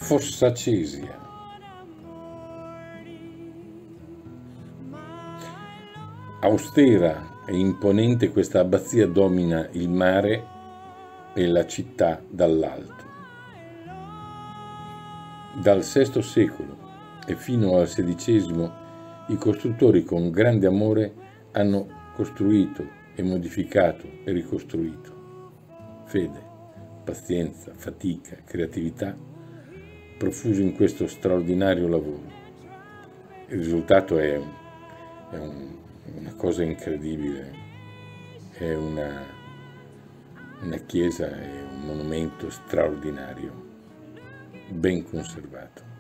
Fossa Cesia. Austera e imponente questa abbazia domina il mare e la città dall'alto. Dal VI secolo e fino al XVI i costruttori con grande amore hanno costruito e modificato e ricostruito. Fede, pazienza, fatica, creatività profuso in questo straordinario lavoro. Il risultato è una cosa incredibile, è una chiesa, è un monumento straordinario, ben conservato.